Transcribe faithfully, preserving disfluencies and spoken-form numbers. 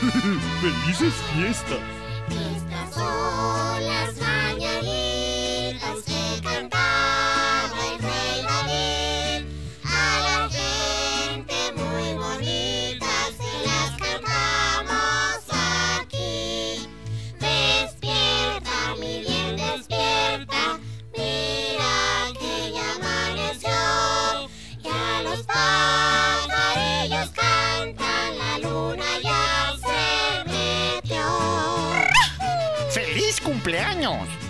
¡Felices fiestas! Estas son las mañanitas que cantaba el rey David. A la gente muy bonita se las cantamos aquí. Despierta, mi bien, despierta. Mira que ya amaneció. Ya los pajarillos cantan, la luna ya se metió. ¡Feliz cumpleaños!